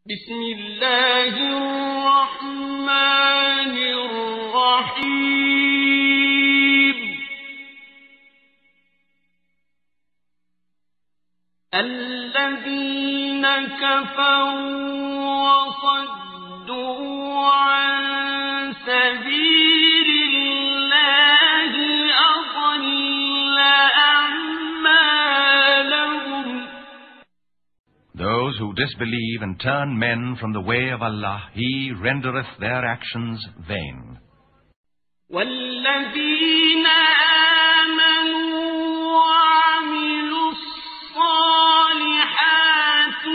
بسم الله الرحمن الرحيم الذين كفروا وصدوا عن سبيل الله أضل أعمالهم. Those who disbelieve and turn men from the way of Allah, He rendereth their actions vain. والذين آمنوا وعملوا الصالحات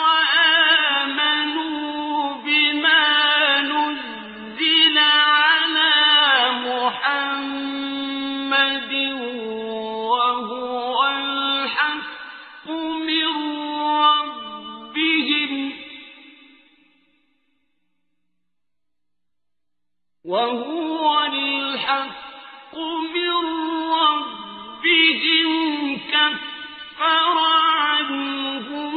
وآمنوا بما نزل على محمد وهو الحق من ربهم كفر عنهم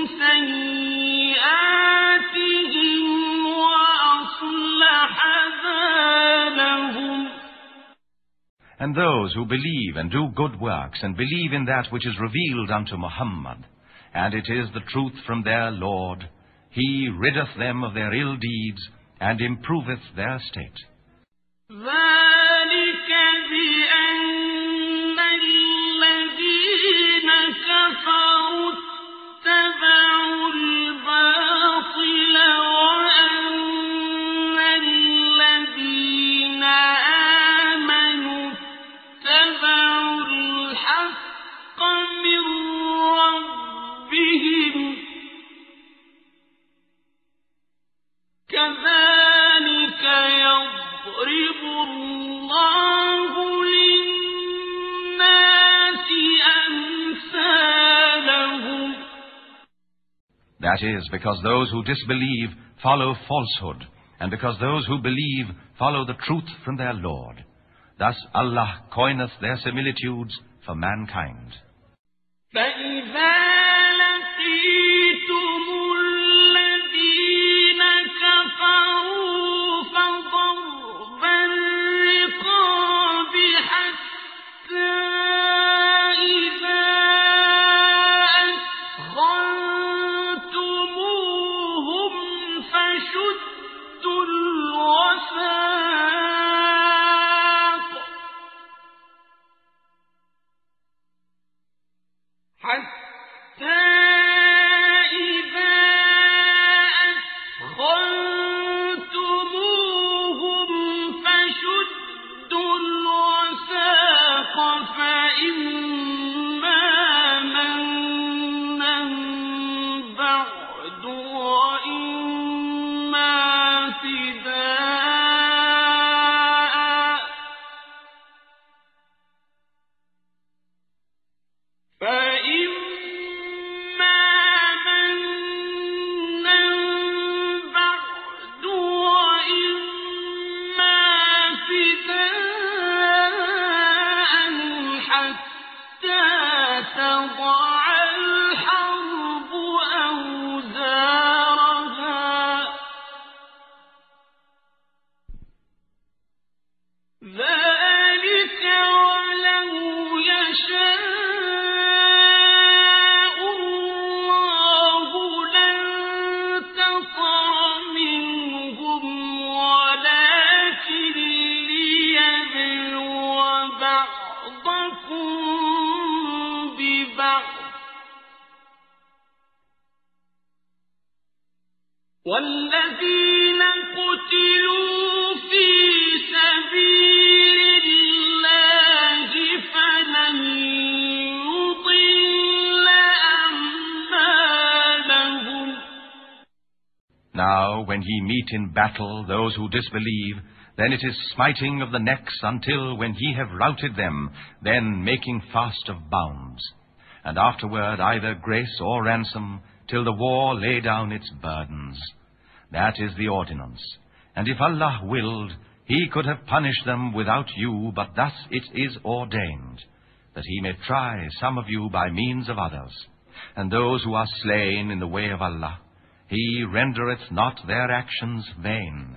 سيئاتهم وأصلح بالهم. And those who believe and do good works and believe in that which is revealed unto Muhammad, and it is the truth from their Lord, He riddeth them of their ill deeds and improveth their state. ذلك بأن الذين كفروا اتبعوا الباطل وأن الذين آمنوا اتبعوا الحق من ربهم كذلك يضرب الله للناس أمثالهم. That is, because those who disbelieve follow falsehood, and because those who believe follow the truth from their Lord. Thus Allah coineth their similitudes for mankind. فإذا لقيتم الذين كفروا فضرب الرقاب حتى إذا أثخنتموهم فشدوا الوثاق حتى إذا أثخنتموهم فشدوا الوثاق فإما منا بعد وإما فداء تضع الحرب أوزارها ذلك ولو يشاء الله لانتصر منهم ولكن ليبلو بعضكم والذين قتلوا في سبيل الله فلن يضل أعمالهم. Now, when ye meet in battle those who disbelieve, then it is smiting of the necks until when ye have routed them, then making fast of bounds. And afterward either grace or ransom, till the war lay down its burdens. That is the ordinance. And if Allah willed, He could have punished them without you, but thus it is ordained, that He may try some of you by means of others. And those who are slain in the way of Allah, He rendereth not their actions vain.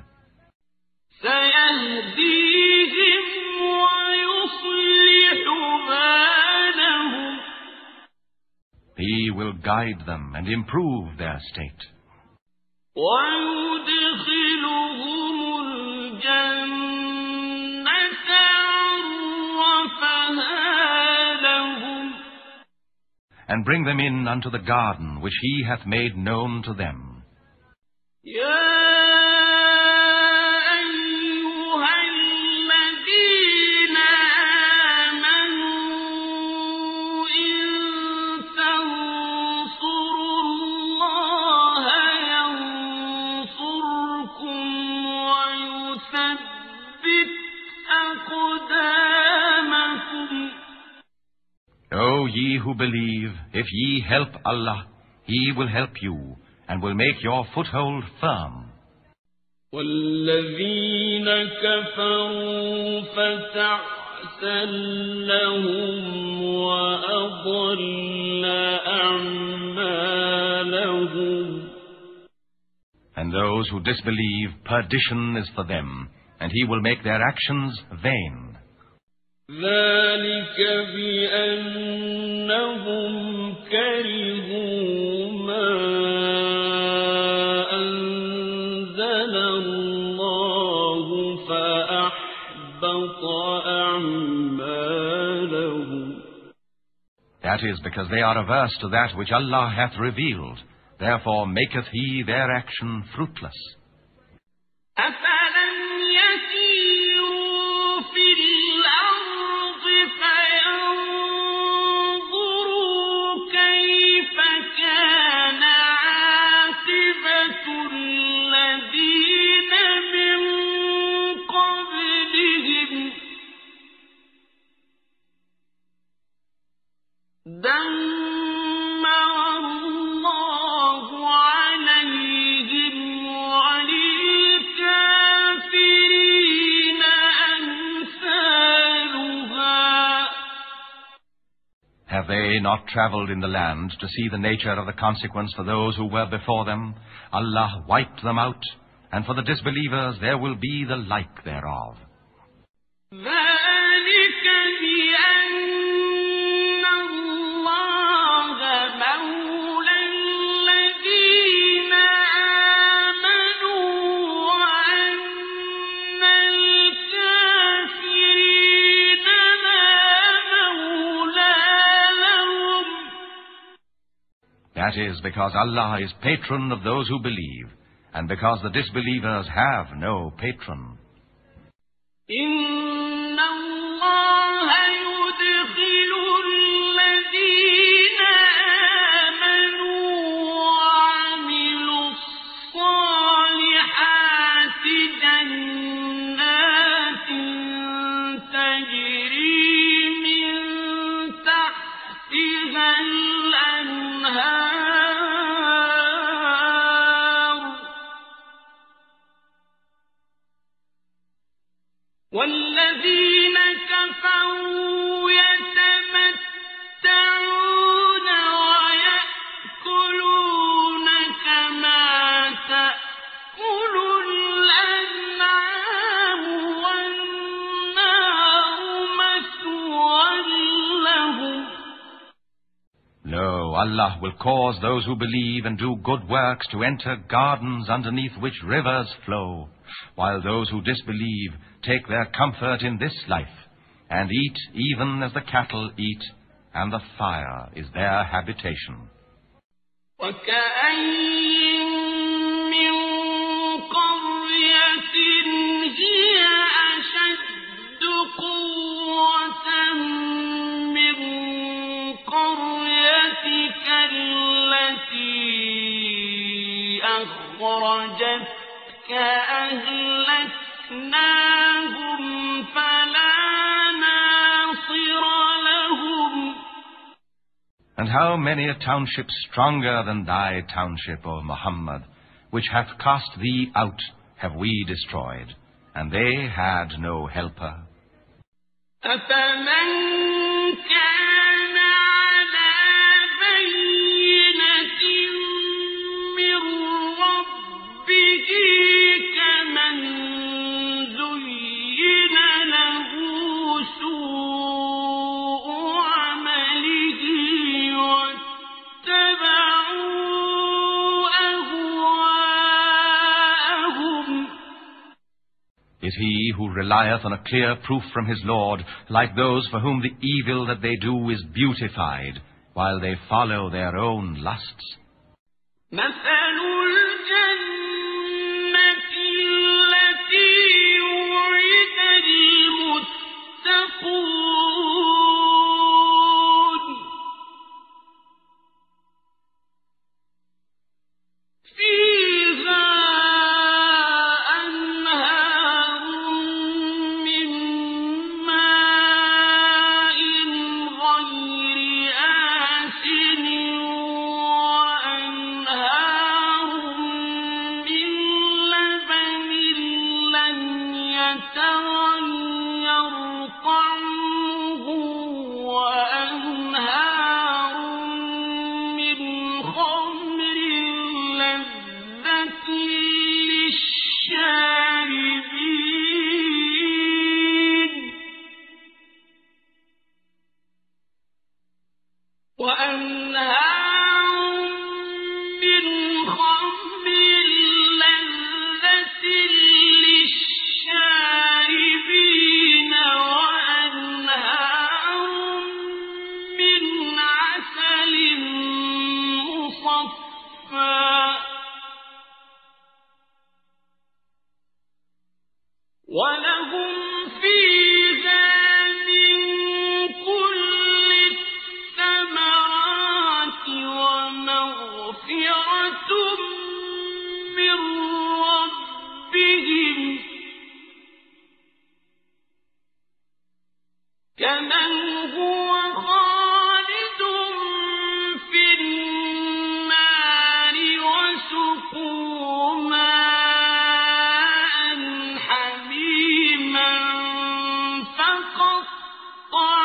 سيهديهم ويصلح بالهم. He will guide them and improve their state. ويدخلهم الجنة عرفها لهم. And bring them in unto the garden which he hath made known to them. يا أيها الذين آمنوا إن تنصروا الله ينصركم ويثبت أقدامكم. O ye who believe, if ye help Allah, He will help you, and will make your foothold firm. والذين كفروا فتعسا لهم وأضل أعمالهم. And those who disbelieve, perdition is for them, and He will make their actions vain. ذلك بأنهم كرهوا ما أنزل الله فأحبط أعمالهم. That is because they are averse to that which Allah hath revealed. Therefore maketh He their action fruitless. أفلم يسيروا في الأرض فينظروا كيف كان عاقبة الذين من قبلهم دمر الله عليهم وللكافرين أمثالها. Have they not travelled in the land to see the nature of the consequence for those who were before them? Allah wiped them out, and for the disbelievers there will be the like thereof. ذلك بأن الله مولى الذين آمنوا وأن الكافرين لا مولى لهم. That is because Allah is patron of those who believe, and because the disbelievers have no patron. إن الله يدخل الذين آمنوا وعملوا الصالحات جنات تجري من تحتها الأنهار والذين كفروا يتمتعون ويأكلون كما تأكل الأنعام والنار مثوى لهم. Lo, Allah will cause those who believe and do good works to enter gardens underneath which rivers flow, while those who disbelieve take their comfort in this life, and eat even as the cattle eat, and the fire is their habitation. وكأين من قرية هي أشد قوة من قريتك التي أخرجتك أهلكناهم فلا ناصر لهم. And how many a township stronger than thy township, O Muhammad, which hath cast thee out, have we destroyed, and they had no helper. أفمن كان على بينة من Is he who relieth on a clear proof from his Lord like those for whom the evil that they do is beautified, while they follow their own lusts? مثل الجنة التي وعد المتقون فيها أنهار من ماء غير آسن وأنهار من لبن لم يتغير طعمه وأنهار من خمر لذة للشاربين وأنهار من خمر لذة للشاربين وأنهار من عسل مصفى ولهم فيها من كل الثمرات ومغفرة من ربهم كمن هو خالد في النار وسقوا ماء حميما فقطع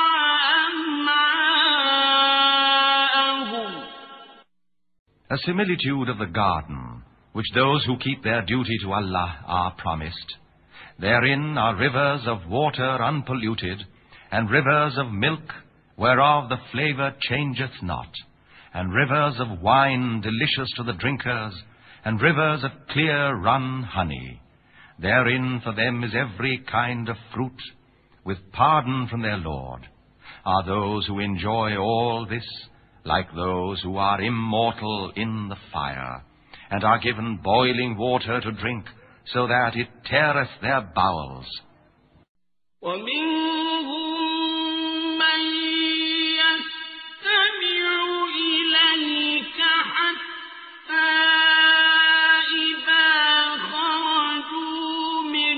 أمعاءهم. A similitude of the garden, which those who keep their duty to Allah are promised. Therein are rivers of water unpolluted, and rivers of milk, whereof the flavour changeth not, and rivers of wine delicious to the drinkers, and rivers of clear run honey. Therein for them is every kind of fruit, with pardon from their Lord. Are those who enjoy all this like those who are immortal in the fire, and are given boiling water to drink, so that it teareth their bowels? ومنهم من يستمع إليك حتى إذا خرجوا من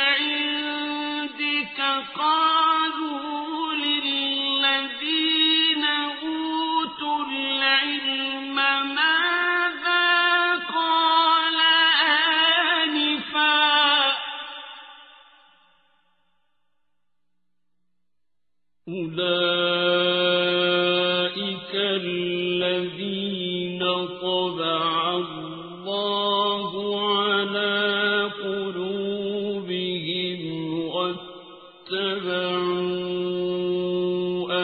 عندك قالوا للذين أوتوا العلم ماذا قال آنفا أولئك الذين طبع الله على قلوبهم واتبعوا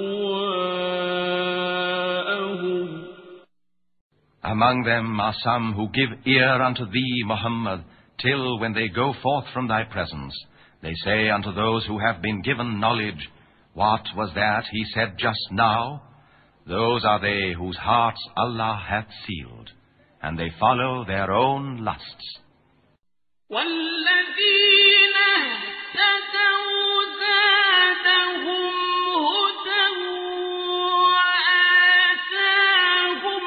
أهواءهم. Among them are some who give ear unto thee, Muhammad, till when they go forth from thy presence, they say unto those who have been given knowledge, what was that he said just now? Those are they whose hearts Allah hath sealed, and they follow their own lusts. والذين اهتدوا زادهم هدى وآتاهم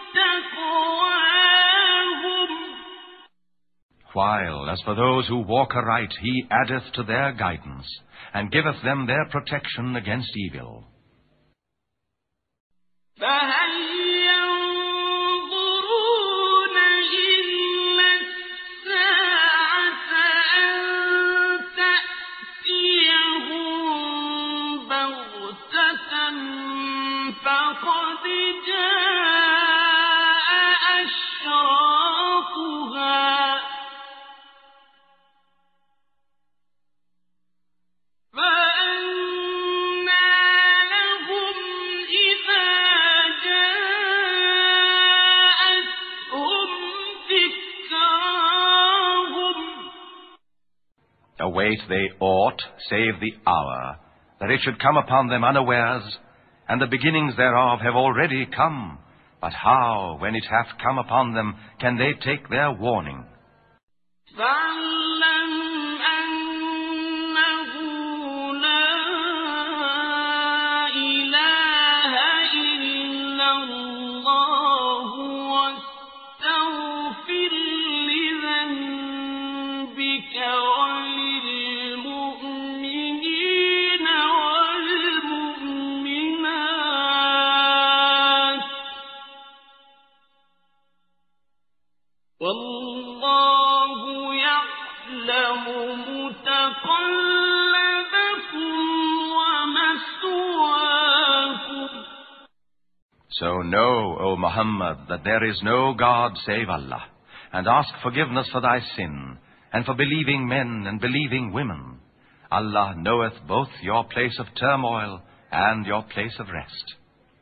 تقواهم. While, as for those who walk aright, he addeth to their guidance, and giveth them their protection against evil. فهل ينظرون إلا الساعة أن تأتيهم بغتة فقد جاء أشراطها فأنى لهم إذا جاءتهم Await they aught save the hour, that it should come upon them unawares, and the beginnings thereof have already come. But how, when it hath come upon them, can they take their warning? فاعلم أنه لا إله إلا الله واستغفر لذنبك وللمؤمنين والمؤمنات والله يعلم متقلبكم ومثواكم. So know, O Muhammad, that there is no God save Allah, and ask forgiveness for thy sin, and for believing men and believing women. Allah knoweth both your place of turmoil and your place of rest.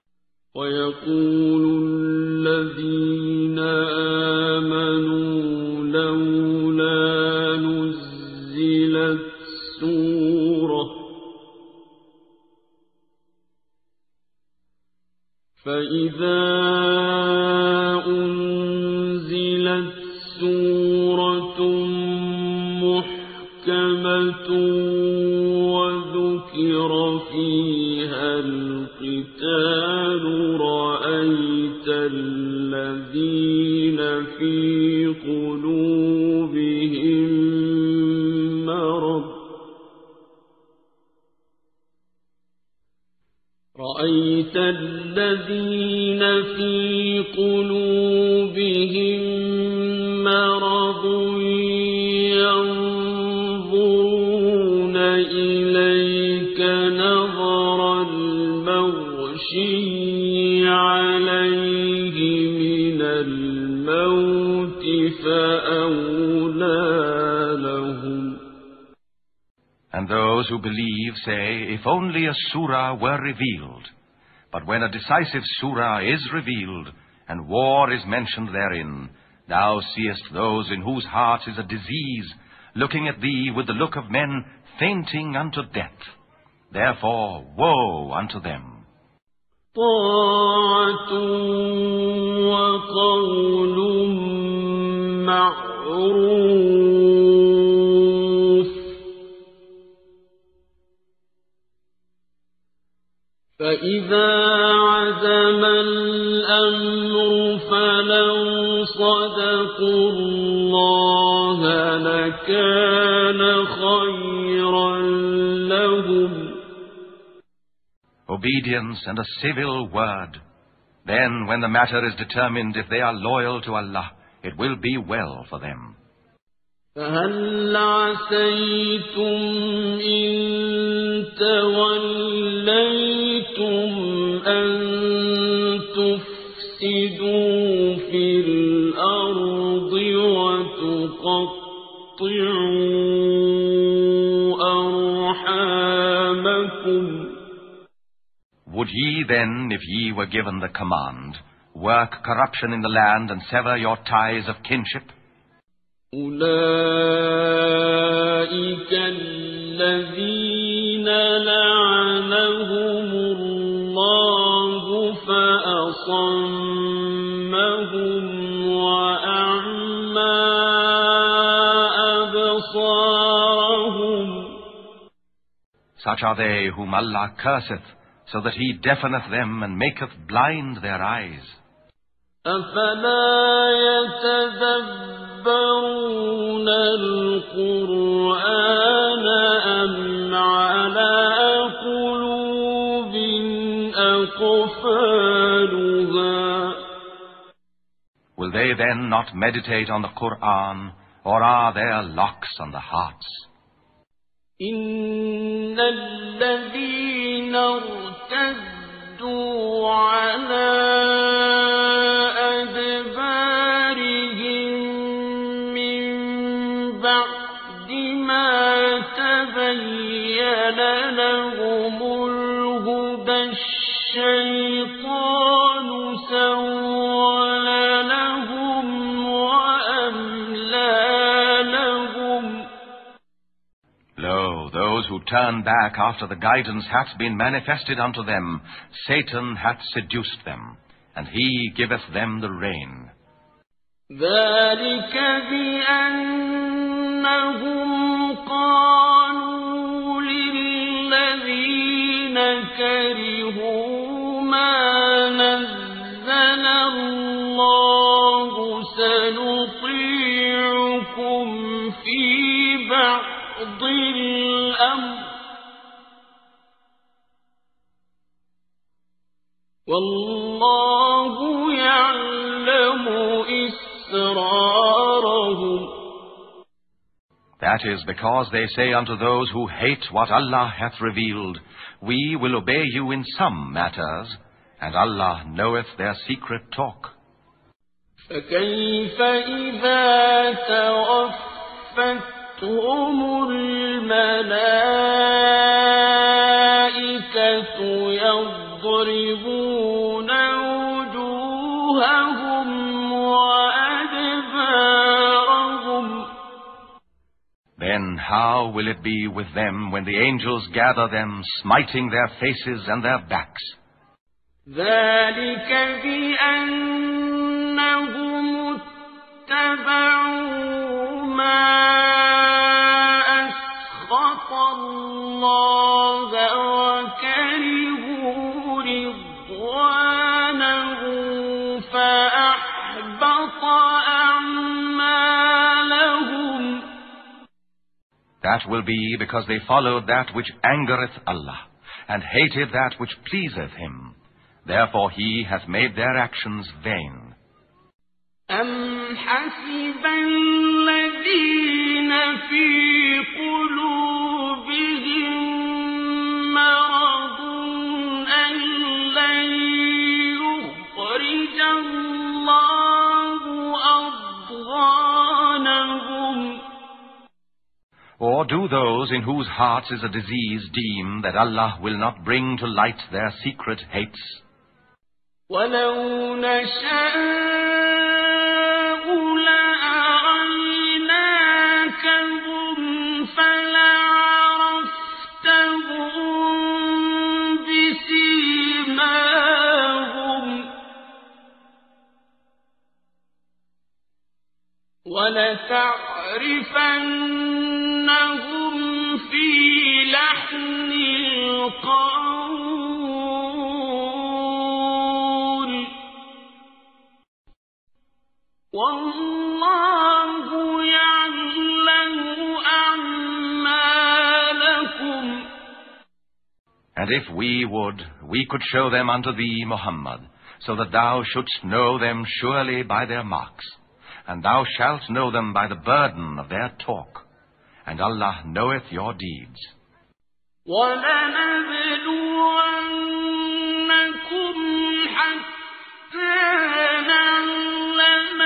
ويقول الذين آمنوا لولا نزلت سورة فإذا أنزلت سورة محكمة وذكر فيها القتال رأيت الذين في قلوبهم مرض ينظرون إليك نظر المغشي عليه من الموت فأولى لهم. And those who believe say, if only a surah were revealed. But when a decisive surah is revealed, and war is mentioned therein, thou seest those in whose heart is a disease, looking at thee with the look of men fainting unto death. Therefore, woe unto them. طاعة وقول معروف فإذا عزم الأمر فلو صدقوا الله لكان خيرا لهم. Obedience and a civil word. Then, when the matter is determined, if they are loyal to Allah, it will be well for them. فهل عسيتم إن توليتم أن تفسدوا في الأرض وتقطعوا أرحامكم. Would ye then, if ye were given the command, work corruption in the land and sever your ties of kinship? أولئك الذين لعنهم الله فأصمهم وأعمى أبصارهم. Such are they whom Allah curseth, so that He deafeneth them and maketh blind their eyes. أفلا يتدبرون القرآن أم على قلوب أقفالها. Will they then not meditate on the Qur'an, or are there locks on the hearts? إن الذين ارتدوا على أدبارهم من بعد ما تبين لهم الهدى الشيطان سول لهم وأملى لهم. who turn back after the guidance hath been manifested unto them, Satan hath seduced them, and he giveth them the rein. ذلك بأنهم قالوا للذين كرهوا ما نزل الله سنطيعكم في بعض الأمر والله يعلم إسرارهم. That is because they say unto those who hate what Allah hath revealed, We will obey you in some matters, and Allah knoweth their secret talk. فكيف إذا توفتهم الملائكة يضربون وجوههم وأدبارهم. Then how will it be with them when the angels gather them, smiting their faces and their backs? ذلك بأنهم اتبعوا ما أسخط الله وكرهوا رضوانه فأحبط أعمالهم. That will be because they followed that which angereth Allah, and hated that which pleaseth Him. Therefore He hath made their actions vain. أم حسب الذين في قلوبهم مرض أن لن يخرج الله أضغانهم. Or do those in whose hearts is a disease deem that Allah will not bring to light their secret hates? ولو نشاء لأريناكهم فلعرفتهم بسيماهم ولتعرفنهم في لحن القول والله يعلم أعمالكم. And if we would, we could show them unto thee, Muhammad, so that thou shouldst know them surely by their marks, and thou shalt know them by the burden of their talk, and Allah knoweth your deeds. وَلَنَبْلُوَنَّكُمْ حَتَّى نَعْلَمَ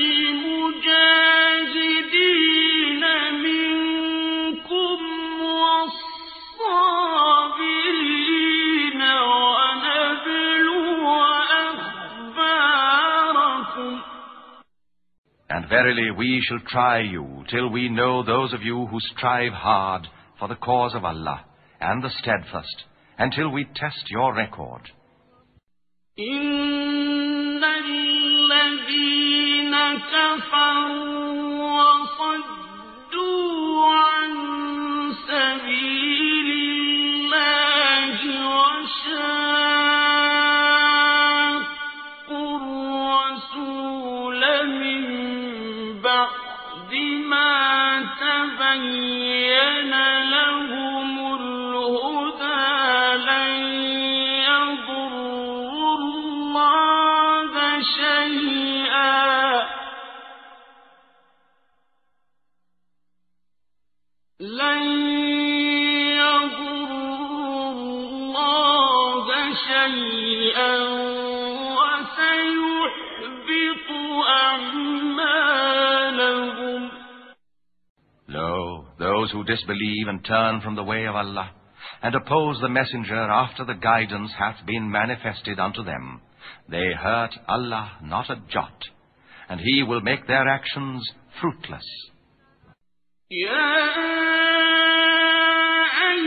الْمُجَاهِدِينَ مِنكُمْ وَالصَّابِرِينَ وَنَبْلُوَ أَخْبَارَكُمْ. And verily we shall try you till we know those of you who strive hard for the cause of Allah, and the steadfast, until we test your record. إِنَّ الَّذِينَ كَفَرُوا وَصَدُّوا عَن سَبِيلِ اللَّهِ وَشَاقُّوا الرَّسُولَ مِن بَعْدِ مَا تَبَيَّنَ لَهُمُ الْهُدَى لَن يَضُرُّوا اللَّهَ شَيْئًا وَسَيُحْبِطُ أَعْمَالَهُمْ. Lo, those who disbelieve and turn from the way of Allah, and oppose the messenger after the guidance hath been manifested unto them, they hurt Allah not a jot, and He will make their actions fruitless. يَا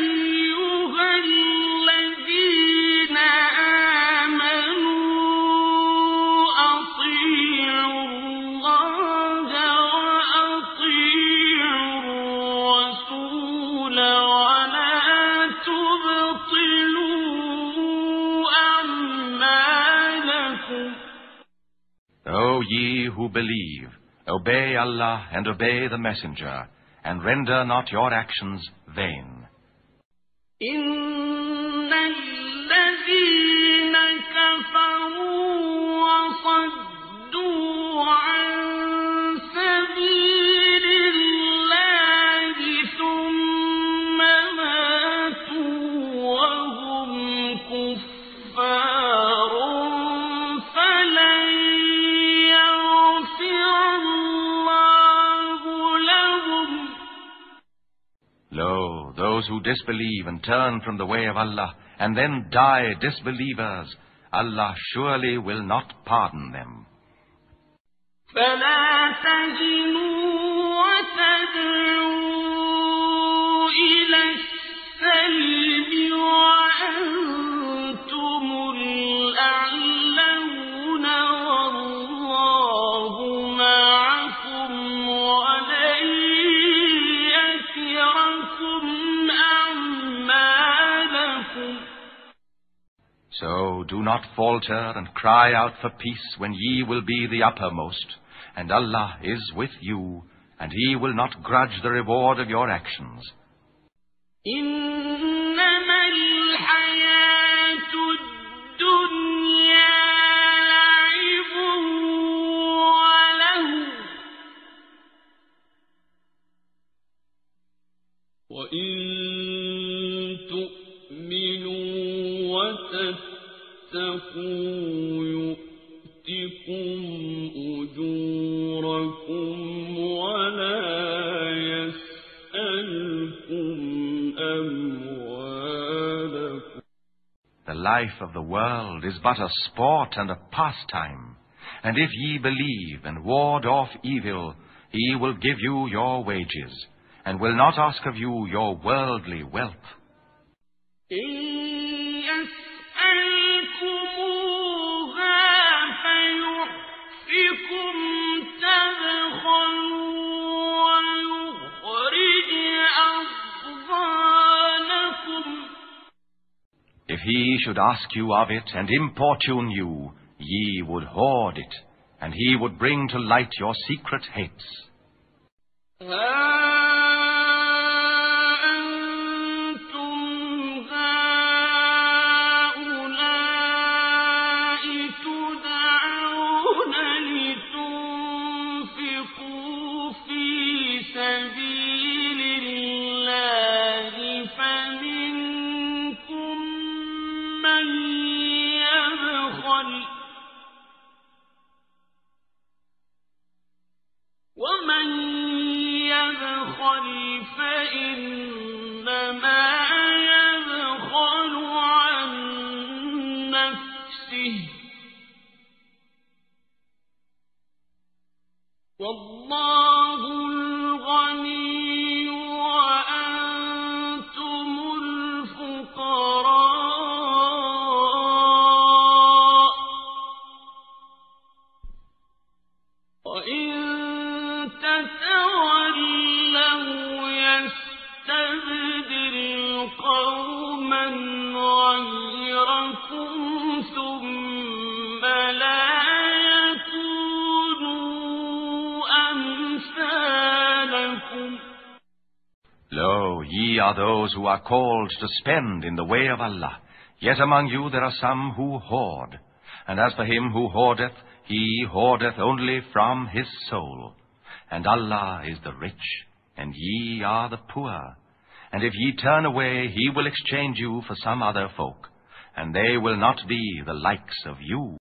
who believe, obey Allah and obey the Messenger, and render not your actions vain. إن الذين كفروا وصدوا عن سبيل الله ثم ماتوا وهم كفار فلن يغفر الله لهم. Lo, those who disbelieve and turn from the way of Allah, and then die disbelievers, Allah surely will not pardon them. فلا تهنوا وتدعوا إلى السلم وأنتم الأعلون والله معكم ولن يتركم أعمالكم. So do not falter and cry out for peace when ye will be the uppermost, and Allah is with you, and He will not grudge the reward of your actions. إنما الحياة الدنيا لعب وله وإن تؤمنوا وتتقوا يؤتكم أجوركم ولا يسألكم أموالكم. The life of the world is but a sport and a pastime, and if ye believe and ward off evil, He will give you your wages, and will not ask of you your worldly wealth. If He should ask you of it and importune you, ye would hoard it, and He would bring to light your secret hates. ومن يبخل فإنما يبخل عن نفسه والله الغني وأنتم الفقراء وإن تتولوا يستبدل قوما غيركم ثم لا يكونوا أمثالكم. Lo, ye are those who are called to spend in the way of Allah. Yet among you there are some who hoard. And as for him who hoardeth, he hoardeth only from his soul. And Allah is the rich, and ye are the poor. And if ye turn away, He will exchange you for some other folk, and they will not be the likes of you.